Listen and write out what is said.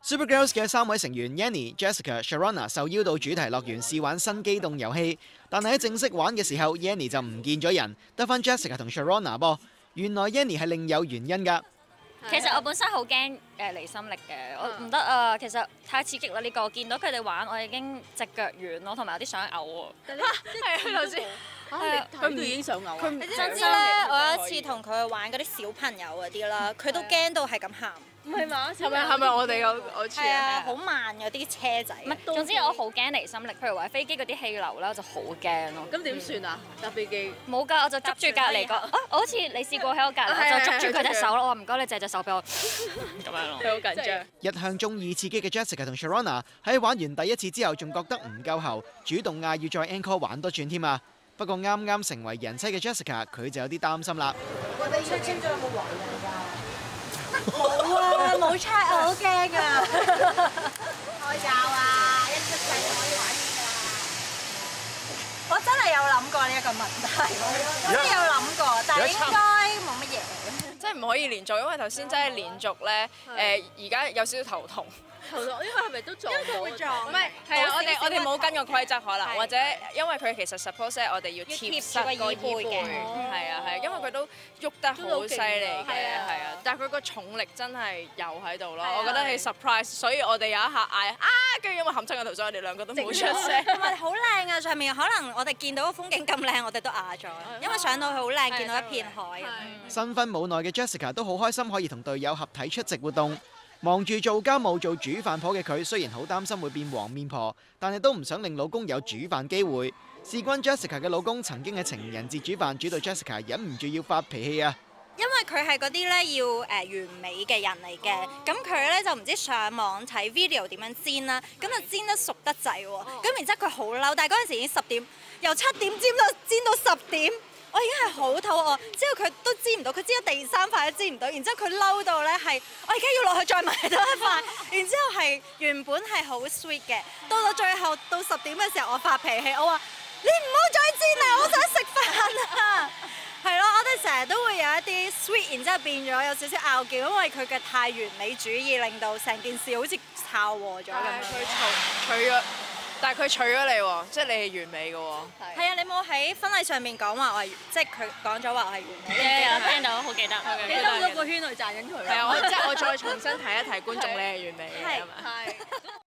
Supergirls 嘅3位成員 Yanni、Jessica、Sharona 受邀到主題樂園試玩新機動遊戲，但係喺正式玩嘅時候 ，Yanni 就唔見咗人，得返 Jessica 同 Sharona 噃。原來 Yanni 係另有原因㗎。 其實我本身好驚離心力嘅，我唔得啊！其實太刺激啦呢個，見到佢哋玩我已經隻腳軟咯，同埋有啲想嘔喎。係啊，頭先。 佢唔已經想嘔。 你知唔知咧？我有一次同佢去玩嗰啲小朋友嗰啲啦，佢都驚到係咁喊。 唔係嘛？係咪我哋我似啊？好慢嗰啲車仔。 唔係，總之我好驚離心力。譬如話飛機嗰啲氣流啦，我就好驚咯。 咁點算啊？搭飛機？ 冇㗎，我就捉住隔離個。我好似你試過喺我隔離，我就捉住佢隻手咯。我話唔該，你借隻手俾我。咁樣咯。 佢好緊張。 一向中意刺激嘅 Jessica 同 Sharona 喺玩完第一次之後，仲覺得唔夠喉，主動嗌要再 encore 玩多轉添啊！不過啱啱成為人妻嘅 Jessica， 佢就有啲擔心啦。 我哋出簽咗有冇懷孕㗎？ 冇啊，冇 check 我好驚啊！ 開罩啊！一出世就可以玩呢㗎。 我真係有諗過呢一個問題，我真係有諗過，但係應該冇乜嘢。 即係唔可以連續，因為頭先真係連續咧，而家有少少頭痛。 頭痛，因為係咪都撞到？ 因為佢會撞。 唔係，係啊，我哋冇跟個規則可能，或者因為佢其實 suppose 我哋要貼實個椅背嘅，係啊係，因為佢都喐得好犀利嘅，係啊，但係佢個重力真係有喺度咯，我覺得係 surprise，所以我哋有一下嗌啊，跟住因為冚親個頭，所以我哋兩個都冇出聲。 同埋好靚啊！上面可能我哋見到個風景咁靚，我哋都啞咗，因為上到去好靚，見到一片海。 新婚冇耐嘅 Jessica 都好開心可以同隊友合體出席活動。忙住做家務做煮飯婆嘅佢，雖然好擔心會變黃面婆，但係都唔想令老公有煮飯機會。事關 Jessica 嘅老公曾經喺情人節煮飯煮到 Jessica 忍唔住要發脾氣啊！ 因為佢係嗰啲咧要完美嘅人嚟嘅，咁佢咧就唔知上網睇 video 點樣煎啦，咁就煎得熟得滯喎，咁然之後佢好嬲，但係嗰陣時已經10點，由7點煎到10點。我已經係好肚餓，之後佢都煎唔到，佢煎咗第3塊都煎唔到，然之後佢嬲到咧係，我而家要落去再買多一塊，然之後係原本係好 sweet 嘅，到最後到10點嘅時候我發脾氣，我話你唔好再煎啦，我想食飯啊！係咯，我哋成日都會有一啲 sweet， 然之後變咗有少少拗撬，因為佢嘅太完美主義令到成件事好似炒和咗咁樣。 佢取咗。但係佢娶咗你喎，即係你係完美嘅喎。 係啊，你冇喺婚禮上面講話我係，即係佢講咗話我係完美。 有聽到，好記得。 你兜咗個圈去讚緊佢。 係啊，即係我再重新提一提觀眾，你係完美嘅。 係。